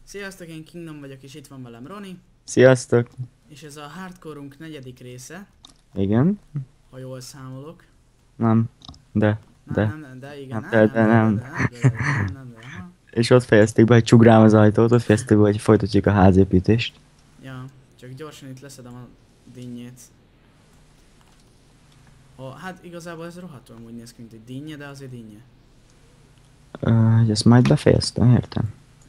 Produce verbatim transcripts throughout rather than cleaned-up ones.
Sziasztok, én Kingdom vagyok, és itt van velem Roni. Sziasztok! És ez a hardcore-unk negyedik része, Igen? ha jól számolok. Nem. De. Nem, De. nem, nem, de igen, Nem, nem, de, nem, de de, nem. de, de, de, nem, nem, de, aha. És ott fejezték be, hogy csugrám az ajtót, ott fejezték be, hogy folytatjuk a házépítést. Ja, csak gyorsan itt leszedem a dinnyét. Ha, hát igazából ez rohadtul úgy néz ki, mint egy dinnye, de azért dinnye. Uh, ezt majd befejeztem, értem.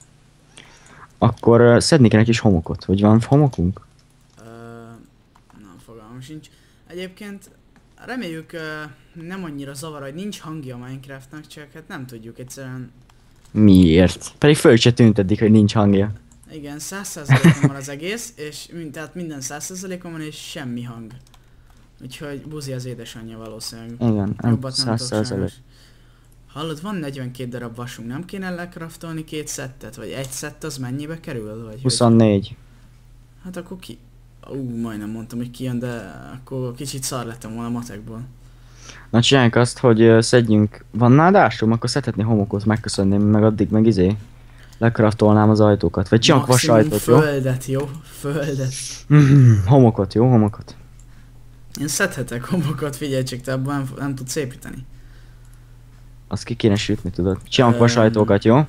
Akkor uh, szedni kell egy kis homokot. Hogy van homokunk? Uh, nem, fogalmam sincs. Egyébként reméljük uh, nem annyira zavar, hogy nincs hangja a Minecraftnak, csak hát nem tudjuk egyszerűen. Miért? Pedig föl se tűnt eddig, hogy nincs hangja. Igen, száz százalékon van az egész, és mind, tehát minden száz százalékon van, és semmi hang. Úgyhogy buzi az édesanyja valószínűleg. Igen, Jobbat nem száz tudok százalék. sajnos. Hallod, van negyvenkét darab vasunk, nem kéne lekraftolni két szettet? Vagy egy szett az mennyibe kerül? Vagy huszonnégy. Hogy... Hát akkor ki... Ú, majdnem mondtam, hogy kijön, de akkor kicsit szar lettem volna a matekból. Na csináljuk azt, hogy uh, szedjünk... Van nádásom? Akkor szedhetni homokot, megköszönném, meg addig meg izé. Lekraftolnám az ajtókat. Vagy csinálok vasajtót, jó? Földet, jó? Földet. Mm, homokot, jó? Homokot. Én szedhetek homokat, figyelj csak, te abban nem, nem tudsz építeni. Azt ki kéne sütni, tudod? Csinálok Öm. vasajtókat, jó?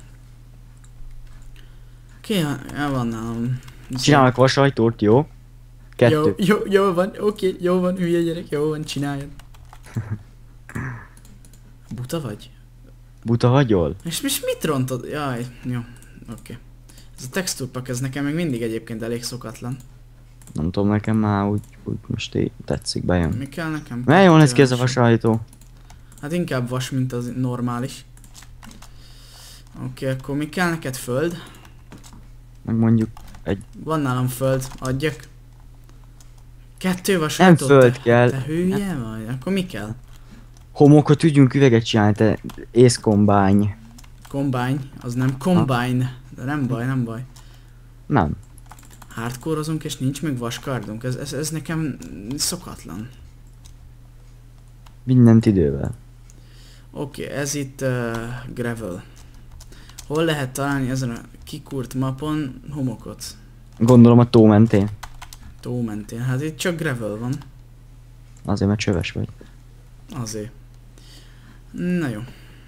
Ki? Ja, van nálam. Csinálok vasajtót, jó? Kettő. Jó, jó, jó van, oké, jó van, hülye gyerek, jó van, csináljad. Buta vagy? Buta vagyol? És most mit rontod? Jaj, jó, oké. Ez a textúrpak, ez nekem még mindig egyébként elég szokatlan. Nem tudom, nekem már úgy, úgy most így tetszik, bejön. Mi kell nekem? Mert jól néz ki ez a Kíváncsi. vasajtó. Hát inkább vas, mint az normális. Oké, akkor mi kell neked? Föld? Meg mondjuk, Van nálam föld, adjak. Kettő vas. nem föld kell. Te hülye vagy? Akkor mi kell? Homokot tudjunk üveget csinálni, te észkombány. Combine, az nem combine. De nem baj, nem baj. Nem. Hardcore-ozunk és nincs még vaskardunk. Ez, ez, ez nekem szokatlan. Mindent idővel. Oké, okay, ez itt uh, gravel. Hol lehet találni ezen a kikúrt mapon homokot? Gondolom a tó mentén. Tó mentén. Hát itt csak gravel van. Azért, mert csöves vagy. Azért. Na jó.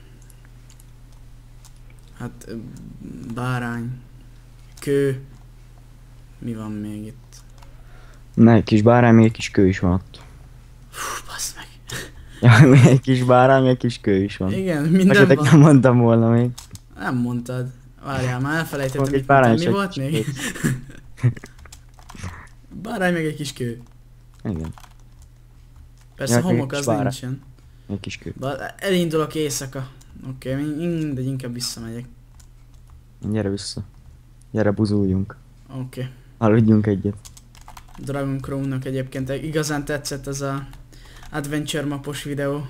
Hát ö, bárány. Kő. Mi van még itt? Na, egy kis bárány, még egy kis kő is van ott. Fú, bassz meg. Ja, még egy kis bárány, még egy kis kő is van. Igen, minden Nektek van. nem mondtam volna még. Nem mondtad. Várjál, már elfelejtettem, Van egy mit bárány mondtam. Mi és volt egy még? kis Bárány meg egy kis kő. Igen, Persze Ja, ja, homok kis az bárány. nincsen. egy kis kő. Ba- elindulok éjszaka. Oké, okay, mindegy, inkább visszamegyek. Gyere vissza. Gyere buzuljunk. Oké. Okay. Aludjunk egyet. Dragon Crown-nak egyébként igazán tetszett ez a adventure mapos videó.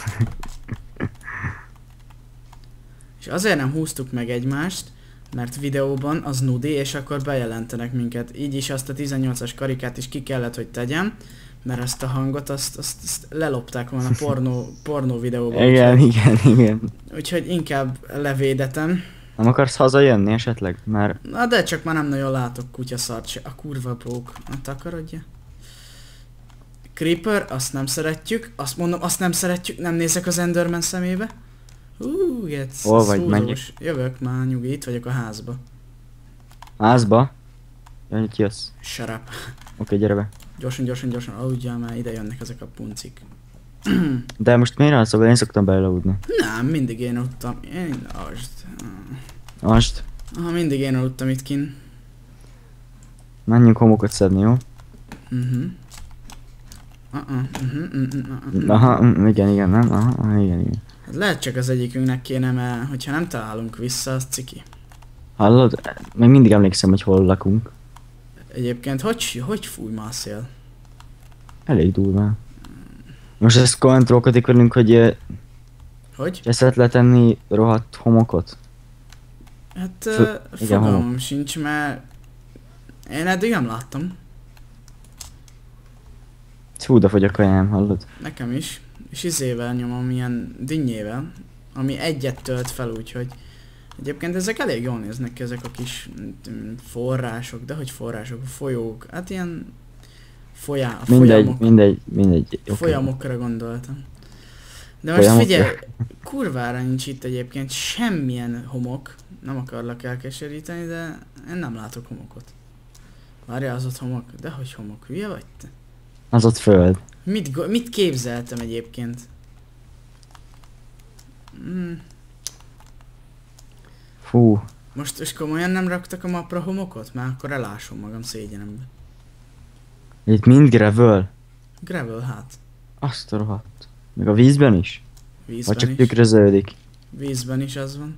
És azért nem húztuk meg egymást, mert videóban az nudi, és akkor bejelentenek minket. Így is azt a tizennyolcas karikát is ki kellett, hogy tegyem, mert ezt a hangot azt, azt, azt lelopták volna pornó, pornó videóban. Igen, úgyhogy, igen, igen. úgyhogy inkább levédetem. Nem akarsz hazajönni esetleg? Mert Na de csak már nem nagyon látok kutyaszart se. A kurva brók. Hát akarodja. Creeper, azt nem szeretjük. Azt mondom, azt nem szeretjük. Nem nézek az Enderman szemébe. Hú, getsz. Hol az vagy? húzós. Menjek? Jövök már, nyugi, itt vagyok a házba. házba? Jön, itt jössz. Shut up. Oké, okay, gyere be. Gyorsan, gyorsan, gyorsan. Aludjál már, ide jönnek ezek a puncik. De most miért alszol? Én szoktam beleludni. Nem, mindig én aludtam. Én alsd. Most Ah, mindig én aludtam itt kin. menjünk homokot szedni, jó? Mhm. Uh-uh, mhm, mhm, mhm, mhm. Aha, mm, igen, igen, nem? Aha, aha, igen, igen. Hát lehet csak az egyikünknek kéne, mert hogyha nem találunk vissza, az ciki. Hallod? Még mindig emlékszem, hogy hol lakunk. Egyébként hogy, hogy fúj ma a szél? Elég durván. Most ezt kontrollkodik velünk, hogy eh, Hogy? ezt lehet letenni rohadt homokot? Hát Fö- uh, igen, fogalmam homok. sincs, mert én eddig nem láttam. Hú, de fogy a kajám, hallod? Nekem is. És izével nyomom, ilyen dinnyével, ami egyet tölt fel, úgyhogy Egyébként ezek elég jól néznek ki, ezek a kis mm, források, de hogy források, folyók, hát ilyen folyá, Mindegy, folyamok, mindegy, mindegy. Okay. folyamokra gondoltam. De most Folyamokra? figyelj, kurvára nincs itt egyébként semmilyen homok, nem akarlak elkeseríteni, de én nem látok homokot. Várjál, az ott homok? Dehogy homok, hülye vagy te? Az ott föld. Mit, go- mit képzeltem egyébként? Hmm. Fú. Most és komolyan nem raktak a mapra homokot? Már akkor elásom magam szégyenembe. Itt mind gravel. Gravel hát. Azt a rohadt. Meg a vízben is? Vízben Vagy csak is. tükröződik? Vízben is az van.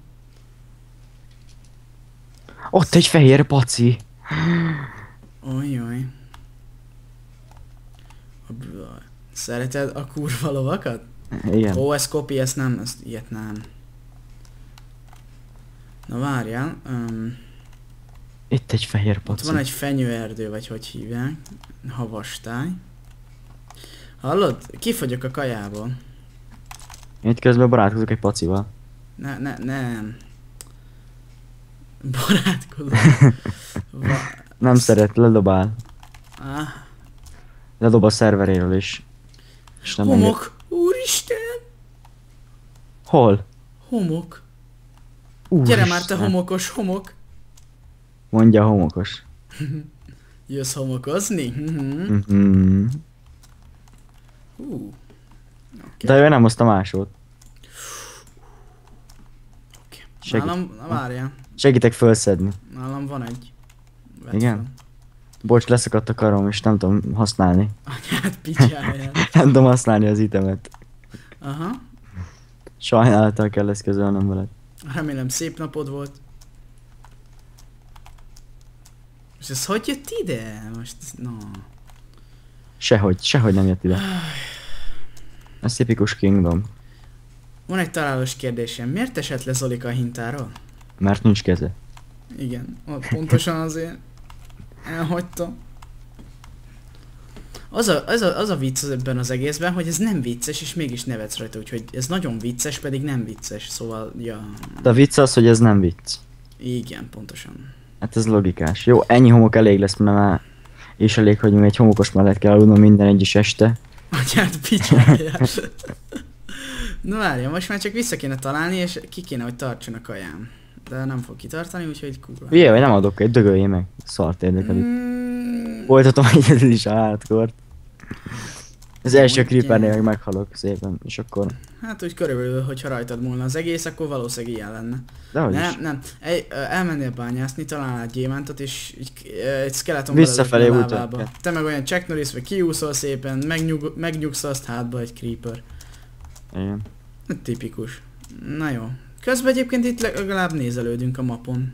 Ott egy fehér paci. Ojjoj. A bl- Szereted a kurva lovakat? Igen. Ó, ez kopi, ezt nem, ezt ilyet nem. Na várjál, um, Itt egy fehér ott paci. van egy fenyőerdő, vagy hogy hívják. Havastály. Hallod? Kifogyok a kajából. Én itt közben barátkozok egy pacival. Ne, ne, nem. Barátkozom. Va- Nem szeret, ledobál. ah, Ledob a szerveréről is. És nem enged- homok! Úristen! Hol? Homok! Úristen. Gyere már te homokos homok! Mondja a homokos. Jössz homokozni? Mhm. Mhm. Hú. De ő nem hozta másod. Oké. Segít. Nálam, na várjál. Segítek fölszedni. Nálam van egy. Vedd Igen? fel. Bocs, leszakadt a karom, és nem tudom használni. Anyád picsáját. Nem tudom használni az itemet. Aha. Sajnálattal kell ezt közölnöm veled. Remélem szép napod volt. És ez hogy jött ide? Most, no. Sehogy, sehogy nem jött ide. Ez tipikus Kingdom. Van egy találós kérdésem. Miért esett le Zolika a hintáról? Mert nincs keze. Igen, ott pontosan azért elhagytam. Az a, az, a, az a vicc ebben az egészben, hogy ez nem vicces, és mégis nevetsz rajta, úgyhogy ez nagyon vicces, pedig nem vicces, szóval, ja... De a vicc az, hogy ez nem vicc. Igen, pontosan. Hát ez logikás. Jó, ennyi homok elég lesz, mert már és elég, hogy még egy homokos mellett kell aludnom minden egyes este. Atyád picsáját. Na várja, most már csak vissza kéne találni, és ki kéne, hogy tartson a kajám. De nem fog kitartani, úgyhogy kurva. Hülye vagy, nem adok egy, dögöljé meg. Szart érdekelik. Mm, Folytatom egyedül is a állatkort. Az első Mondjál. creepernél meg meghalok szépen, és akkor... hát úgy körülbelül, hogyha rajtad múlna az egész, akkor valószínűleg ilyen lenne. Dehogy is. Nem, nem. Egy, ö, elmennél bányászni, találnál egy gyémántot, és egy, ö, egy skeleton Visszafelé belelökne a úton. lábába. Te meg olyan Chuck Norris, vagy kiúszol szépen, megnyug, megnyugsz azt hátba egy creeper. Igen. Tipikus. Na jó. Közben egyébként itt legalább nézelődünk a mapon.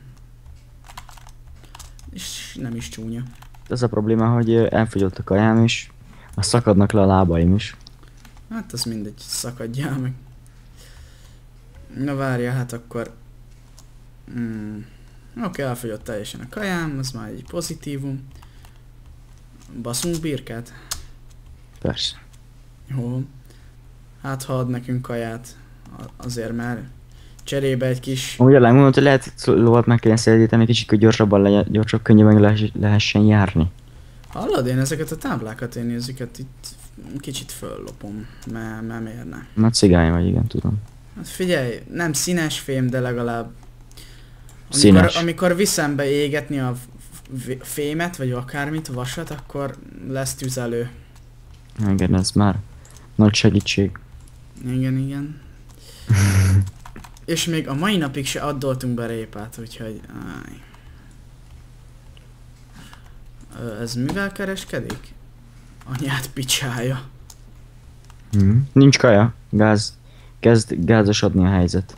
És nem is csúnya. Az a probléma, hogy ö, elfogyott a kajám is, azt szakadnak le a lábaim is. Hát az mindegy, szakadjál meg. Na várja, hát akkor... Hmm. Oké, okay, elfogyott teljesen a kajám, az már egy pozitívum. Baszunk birkát? Persze. Jó. Hát ha ad nekünk kaját, a- azért már cserébe egy kis... Amúgy alá mondod, hogy lehet lovat meg kellene szedíteni kicsit, hogy gyorsabban legyen, gyorsabb, könnyebben lehess, lehessen járni. Hallod, én ezeket a táblákat, én ezeket itt kicsit föllopom, mert me miért ne? Na cigány vagy, igen, tudom. Hát figyelj, nem színes fém, de legalább... Amikor, Színes. amikor viszem be égetni a f- f- fémet, vagy akármit, vasat, akkor lesz tüzelő. Igen, ez már nagy segítség. Igen, igen. És még a mai napig se addoltunk be répát, úgyhogy... Áj. Ö, ez mivel kereskedik? Anyád picsája. Mm. Nincs kaja, gáz. Kezd gázosodni a helyzet.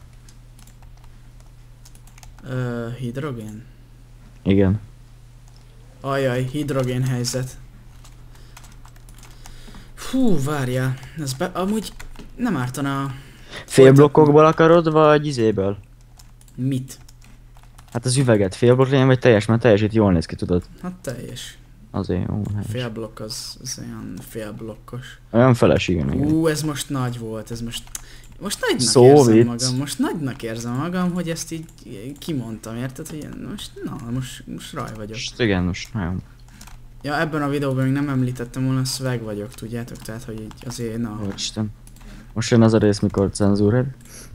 Ö, hidrogén? Igen. Ajaj, hidrogén helyzet. Fú, várjál, ez be, amúgy nem ártana... Félblokkokból akarod, vagy izéből? Mit? Hát az üveget félblokk legyen, vagy teljes, mert teljes itt jól néz ki, tudod. Hát teljes. Azért jó, helyes. Félblokk az, az olyan félblokkos. Olyan feleség, igen. Ú, ez most nagy volt, ez most Most nagynak Szó érzem vicc. magam, most nagynak érzem magam, hogy ezt így kimondtam, érted? Hogy most, na, most, most raj vagyok. Most igen, most nagyon. Ja, ebben a videóban még nem említettem volna, swag vagyok, tudjátok? Tehát, hogy így azért, na... Ó, Isten. Most jön az a rész, mikor cenzúrad.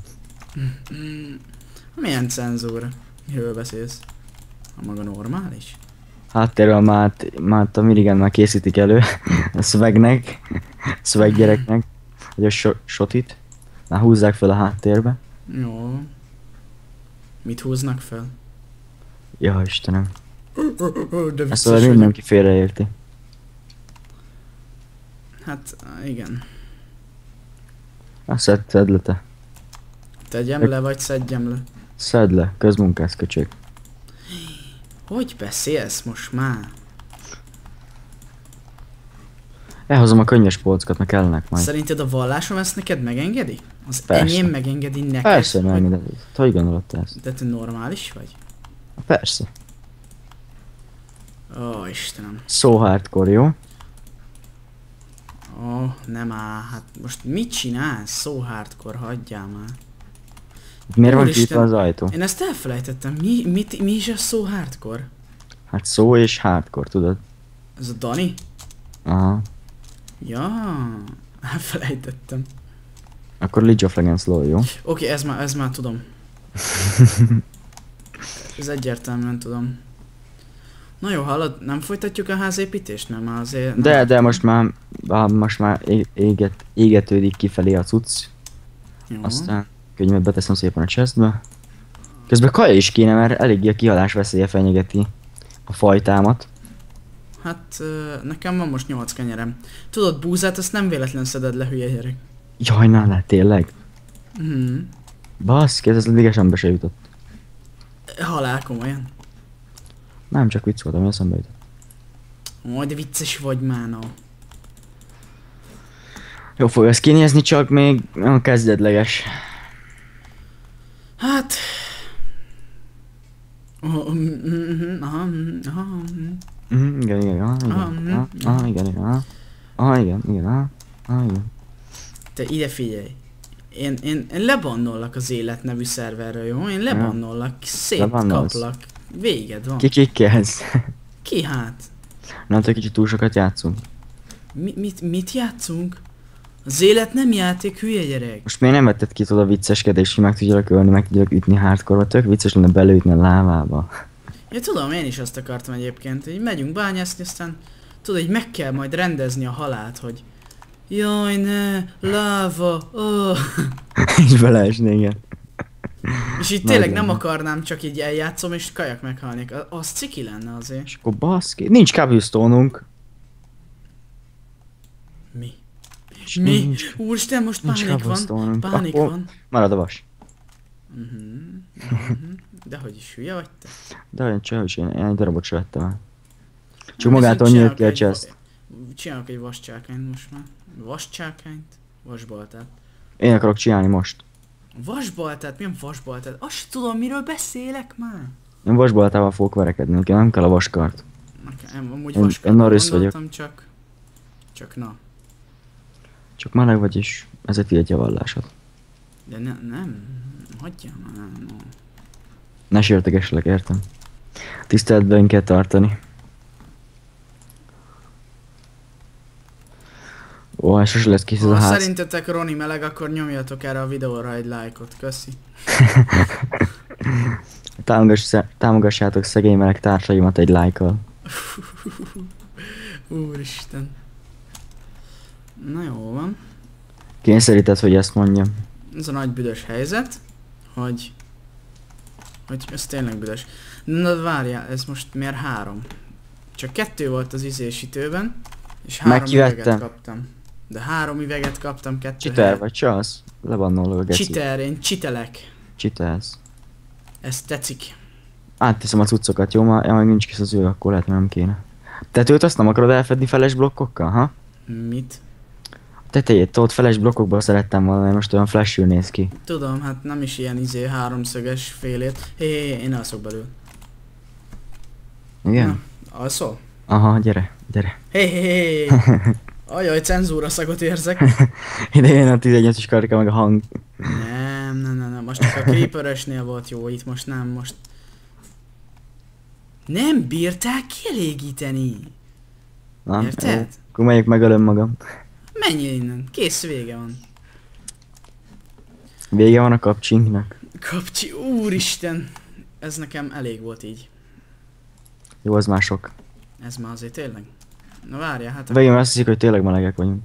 Milyen cenzúra? Miről beszélsz? A maga normális? Háttérről már, már a Mirigen már készítik elő. A swagnek. Swag gyereknek. Hogy a so shotit. Már húzzák fel a háttérbe. Jó. Mit húznak fel? Ja, Istenem. De Ezt vicces szóval vagyok. mindenki félreérti. Hát, igen. Azt szedd, szedd le te. Tegyem le, vagy szedjem le? Szedd le, közmunkász köcsög. Hogy beszélsz most már? Elhozom a könnyes polcokat, meg kellenek majd. Szerinted a vallásom ezt neked megengedi? Az Persze. enyém megengedi neked? Persze, Vagy- meg, de hogy gondolod te ezt? De te normális vagy? Persze. Ó, Istenem. So hardcore, jó? Ó, nem áll. Hát most mit csinálsz? So hardcore, hagyjál már. Miért van Úristen. kinyitva az ajtó? Én ezt elfelejtettem. Mi, mit, mi is a so hardcore? Hát szó és hardcore, tudod? Ez a Dani? Aha. Ja, elfelejtettem. Akkor League of Legends lol, jó? Oké, okay, ez már, ez már tudom. Ez egyértelműen tudom. Na jó, hallod, nem folytatjuk a házépítést? Nem, már azért... De, de most már, á, most már é- éget, égetődik kifelé a cucc. Jó. Aztán könyvet beteszem szépen a chestbe. Közben kaja is kéne, mert eléggé a kihalás veszélye fenyegeti a fajtámat. Hát, ö, nekem van most nyolc kenyerem. Tudod, búzát, ezt nem véletlen szeded le, hülye gyerek. Jaj, na, ne, tényleg? Mhm. Baszki, ez az eddig esembe se jutott. Halál, komolyan. Nem, csak vicc volt, ami eszembe jutott. Ó, de vicces vagy már, no. Jó fog ez kinézni, csak még a kezdetleges. Hát... Oh, mm, mm, mm, aha, mm, aha, mm. Mhm, igen, igen, aha, igen, Ah, mhm, aha, aha, igen, igen, aha, aha, igen, igen, aha, aha, igen. Te ide figyelj. Én, én, én lebannollak az Élet nevű szerverről, jó? Én lebannollak, Lebannolsz? szétkaplak. Véged van. Ki kikkel ez? Ki hát? Nem tudom, kicsit túl sokat játszunk. Mi, mit, mit játszunk? Az élet nem játék, hülye gyerek. Most miért nem vetted ki tudod a vicceskedést, hogy meg tudjalak ölni, meg tudjalak ütni hardcore-ba? Tök vicces lenne beleütni a lávába. Ja, tudom, én is azt akartam egyébként, hogy megyünk bányászni, aztán tudod, hogy meg kell majd rendezni a halált, hogy jaj ne, láva, oh. És beleesni, igen. És így tényleg Nagyon. nem akarnám, csak így eljátszom és kajak meghalnék. A- Az ciki lenne azért. És akkor baszki. Nincs cobblestone-unk. Mi? És Mi? Nincs, Úristen, most nincs pánik van. cobblestone-unk. Pánik Akkor van. marad a vas. Mhm, mhm. De hogy is hülye vagy te? De olyan csaj, hogy én, én egy darabot se vettem el. Csak Viszont magától nyílt csinálok ki a egy chest. va- Csinálok egy vascsákányt most már. Vascsákányt? Vasbaltát. Én akarok csinálni most. Vasbaltát? Milyen vasbaltát? Azt sem tudom, miről beszélek már. Én vasbaltával fogok verekedni, nekem nem kell a vaskart. Nekem amúgy Én- vaskart én Norris gondoltam, csak... Csak na. Csak meleg vagy is, ezért tiltja a vallásod. De ne, nem. Hagyjál már, nem. No. Ne sértegesselek, értem. Tiszteletben kell tartani. Ó, és sose lesz kész ez a Ha ház. szerintetek Roni meleg, akkor nyomjatok erre a videóra egy lájkot. Köszi. Támogass, támogassátok szegény meleg társaimat egy lájkkal. Úristen. Na jó van. Kényszeríted, hogy ezt mondjam. Ez a nagy büdös helyzet, hogy... Hogy ez tényleg büdös. Na várjál, ez most miért három? Csak kettő volt az izésítőben, és három Megkivettem. üveget kaptam. De három üveget kaptam, kettő Csiter helyett. vagy csalsz? Le van nólva, geci. Csiter, én csitelek. Csitelsz. Ez tetszik. Átteszem a cuccokat, jó? Már, ja, meg nincs kész az ő, akkor lehet, nem kéne. Tetőt azt nem akarod elfedni feles blokkokkal, ha? Mit? A tetejét, ott feles blokkokból szerettem volna, mert most olyan flashül néz ki. Tudom, hát nem is ilyen izé háromszöges félét. Hé, hé, hé, én alszok belül. Igen? Na, alszol? Aha, gyere, gyere. Hé, hé, hé. Ajaj, cenzúra szagot érzek. Ide jön a tizennyolcas karika meg a hang. Nem, nem, nem, nem, most csak a Creeper-ösnél volt jó, itt most nem, most... Nem bírták kielégíteni. Na, Érted? jó. Akkor megyek megölöm magam. Menj innen, kész, vége van. Vége van a kapcsinknak. Kapcsi, úristen! Ez nekem elég volt így. Jó, az már sok. Ez már azért tényleg. Na várjál, hát... Végén azt hiszik, hogy tényleg melegek vagyunk.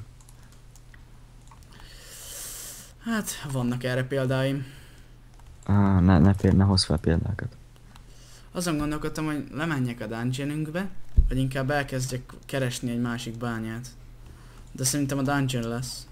Hát, vannak erre példáim. Ah, ne, ne, pér, ne hozz fel példákat. Azon gondolkodtam, hogy lemenjek a dungeonünkbe, vagy inkább elkezdjek keresni egy másik bányát. De szerintem a dungeon lesz.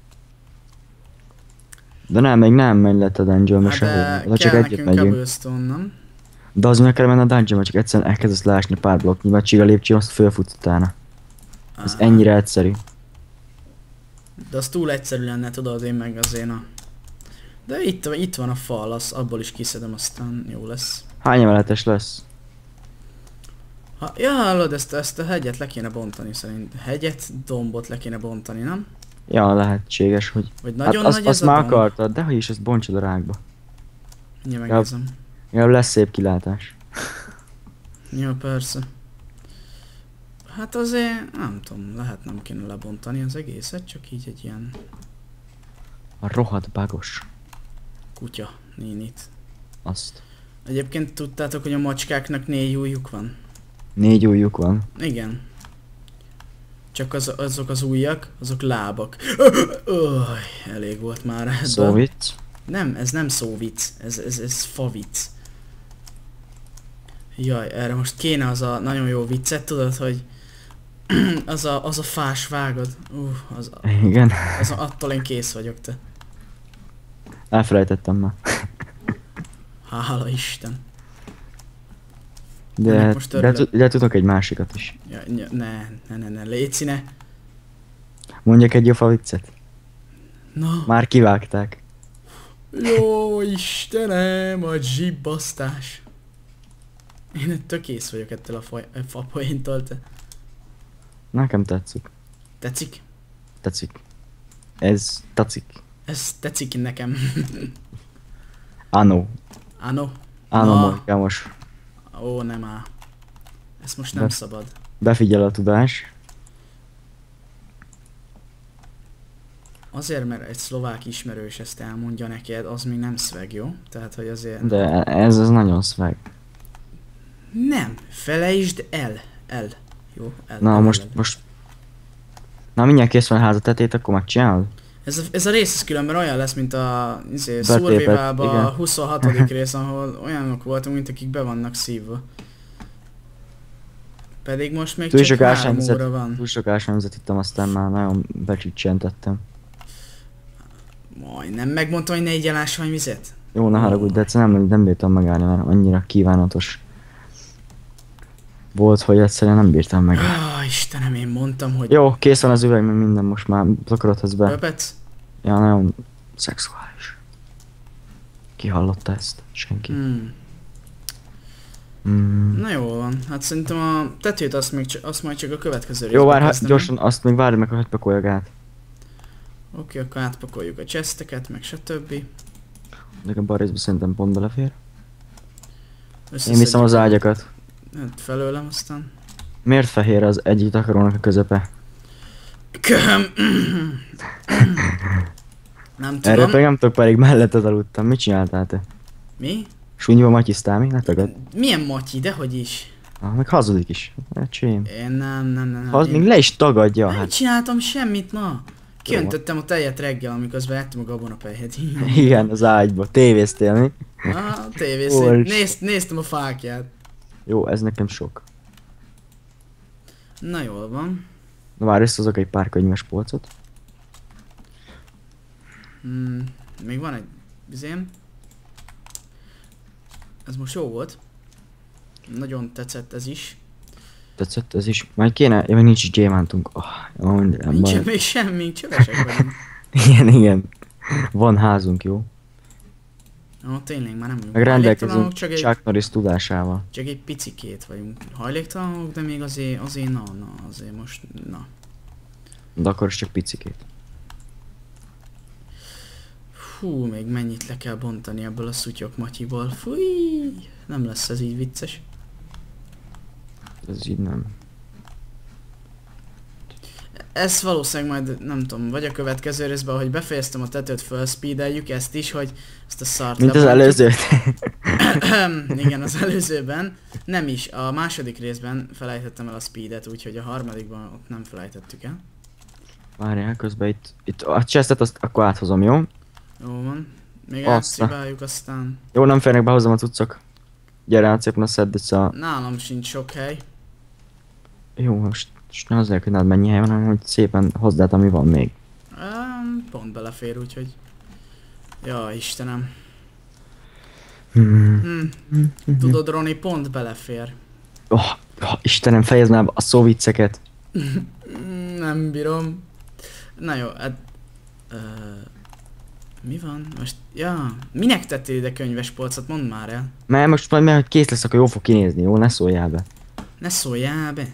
De nem, még nem megy lett a dungeonba Hát sehol. de De csak kell egyet nekünk megyünk. cobblestone, nem? De az meg kell menni a dungeonba, csak egyszerűen elkezdesz leásni pár blokknyi, vagy csiga lépcső, azt fölfutsz utána. Ez Á, ennyire egyszerű. De az túl egyszerű lenne, tudod, én meg azért a... De itt, itt van a fal, az, abból is kiszedem, aztán jó lesz. Hány emeletes lesz? Ha, ja, hallod, ezt, ezt a hegyet le kéne bontani szerint. Hegyet, dombot le kéne bontani, nem? Ja, lehetséges, hogy... Vagy Hát nagyon azt, nagy azt ez a már domb? akartad, de hogy is, ezt bontsad a rákba. Mindjárt megnézem. Ja, lesz szép kilátás. Ja, persze. Hát azért, nem tudom, lehet nem kéne lebontani az egészet, csak így egy ilyen A rohadt bagos. kutya nénit. Azt. Egyébként tudtátok, hogy a macskáknak négy ujjuk van? Négy ujjuk van. Igen. Csak az, azok az ujjak, azok lábak. Öj, elég volt már ebből. Szó vicc. Nem, ez nem szóvic, ez, ez, ez favic. Jaj, erre most kéne az a nagyon jó viccet, tudod, hogy az a, az a fás vágod. Uh, az, Igen. az a, attól én kész vagyok, te. Elfelejtettem már. Hála Isten. De, Ennek most de, örülök. de, de tudok egy másikat is. Ja, ja, ne, ne, ne, ne, léci ne. Mondjak egy jó fa viccet? Na, Már kivágták. jó Istenem, a zsibbasztás. Én tök kész vagyok ettől a fa- a fapoéntól, te. Nekem tetszik. Tetszik? Tetszik. Ez tetszik. Ez tetszik nekem. Ano. Ano. Ano, Na. Monikamos. Ó, nem áll. Ezt most nem De- szabad. Befigyel a tudás. Azért, mert egy szlovák ismerős ezt elmondja neked, az még nem szveg, jó? Tehát, hogy azért... De ez, ez nagyon szveg. Nem, felejtsd el. El. Jó? El. Na el, most, el. most... Na mindjárt kész van a házatetét, akkor megcsinálod? Ez a, ez a rész ez különben olyan lesz, mint a izé, Betépett, Survivalban igen. a huszonhatodik rész, ahol olyanok voltunk, mint akik be vannak szívva. Pedig most még Túl csak sok három ásványvizet, óra van. túl sok ásványvizet ittam, aztán már nagyon becsicsentettem. Majdnem megmondtam, hogy ne igyál ásványvizet. Jó, ne haragudj, de egyszerűen nem, nem bírtam megállni, mert annyira kívánatos volt, hogy egyszerűen nem bírtam meg. Ah, Istenem, én mondtam, hogy... Jó, kész van az üveg, meg minden, most már akarodhatsz be. Pöpec? Ja, nagyon szexuális. Ki hallotta ezt? Senki. Hmm. Mm. Na jó van, hát szerintem a tetőt azt, még csak, azt majd csak a következő Jó, részben várj, hát kezdem. gyorsan, azt még várj meg, hogy pakoljak át. Oké, akkor átpakoljuk a chesteket, meg stb. De a bal részben szerintem pont belefér. Én Összeszedjük viszem az ágyakat. Hát felőlem aztán. Miért fehér az egyik takarónak a közepe? Köhöm. Nem Erről tudom. pedig nem tudok, pedig melletted aludtam. Mit csináltál te? Mi? Súnyba matyisztál mi? Ne tagad. Milyen matyi, dehogy is. Ah, meg hazudik is. Hát csém. Én nem, nem, nem. nem. Az Én még le is tagadja. nem Hát csináltam semmit ma. Kiöntöttem a tejet reggel, amiközben ettem a gabonapelyhet. igen, az ágyba. Tévéztél mi? Ah, tévész. Bocs. Nézd, néztem a fákját. Jó, ez nekem sok. Na jól van. Na már összehozok egy pár könyves polcot. Hmm, még van egy bizém. Ez most jó volt. Nagyon tetszett ez is. Tetszett ez is. Majd kéne, ja, még nincs is gyémántunk. Oh, ja, minden, Nincsen baj. még semmi, csövesek vagyunk. Igen, igen. Van házunk, jó? Ó, tényleg már nem vagyunk Meg hajléktalanok, rendelkezünk csak egy, Chuck Norris tudásával. csak egy picikét vagyunk hajléktalanok, de még azért, azért na, na, azért most, na. De akkor is csak picikét. Hú, még mennyit le kell bontani ebből a szutyok matyiból. Fúj, nem lesz ez így vicces. Ez így nem. Ez valószínűleg majd, nem tudom, vagy a következő részben, hogy befejeztem a tetőt, felspeedeljük ezt is, hogy ezt a szart mint az előzőt. Igen, az előzőben. Nem is, a második részben felejtettem el a speedet, úgyhogy a harmadikban ott nem felejtettük el. Várjál, közben itt, itt a chestet azt akkor áthozom, jó? Jó van. Még Aztán. átszibáljuk aztán. Jó, nem férnek, behozom a cuccok. Gyere át szépen a szedd vissza. Nálam sincs sok hely. Jó, most, most ne hozzák, hogy nálad mennyi hely van, hanem hogy szépen hozd át, ami van még. Um, pont belefér, úgyhogy... Ja, Istenem. Hmm. Hm. Tudod, Roni, pont belefér. Oh, oh, Istenem, fejezd már a szó vicceket. Nem bírom. Na jó, hát... Uh, mi van? Most... Ja, minek tettél ide könyves polcot? Mondd már el. Mert most majd, mert hogy kész lesz, akkor jó fog kinézni, jó? Ne szóljál be. Ne szóljál be.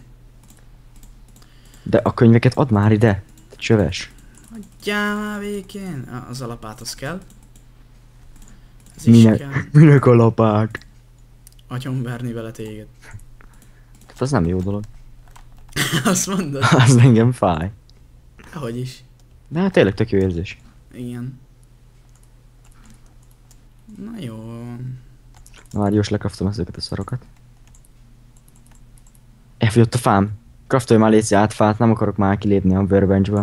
De a könyveket add már ide. Te csöves. Hagyjál már végén. Ah, az alapát az kell. Ez is Minek, kell. minek a lapák? Agyonverni vele téged. Tehát az nem jó dolog. Azt mondod? Az engem fáj. Hogy is. De hát tényleg tök jó érzés. Igen. Na jó. Na már gyors lekraftom ezeket a szarokat. Elfogyott a fám. Kraftolj már légy át fát, nem akarok már kilépni a workbenchből.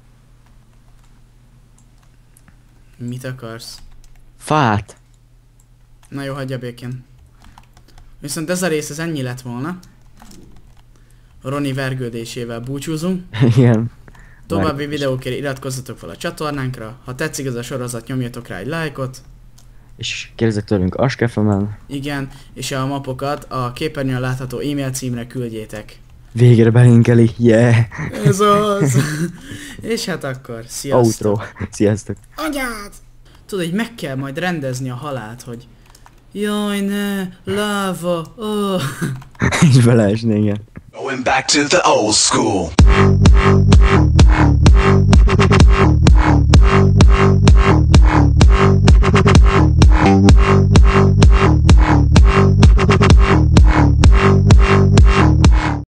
Mit akarsz? Fát! Na jó, hagyja békén. Viszont ez a rész, ez ennyi lett volna. Roni vergődésével búcsúzunk. Igen. További videókért iratkozzatok fel a csatornánkra. Ha tetszik ez a sorozat, nyomjatok rá egy lájkot. És kérdezzek tőlünk Askefemen. Igen, és a mapokat a képernyőn látható e-mail címre küldjétek. Végre belinkeli, yeah! Ez az! És hát akkor, sziasztok! Outro. Sziasztok! Anyád! Tudod, hogy meg kell majd rendezni a halált, hogy... Jaj ne, láva, oh. És beleesni, igen. Going back to the old school.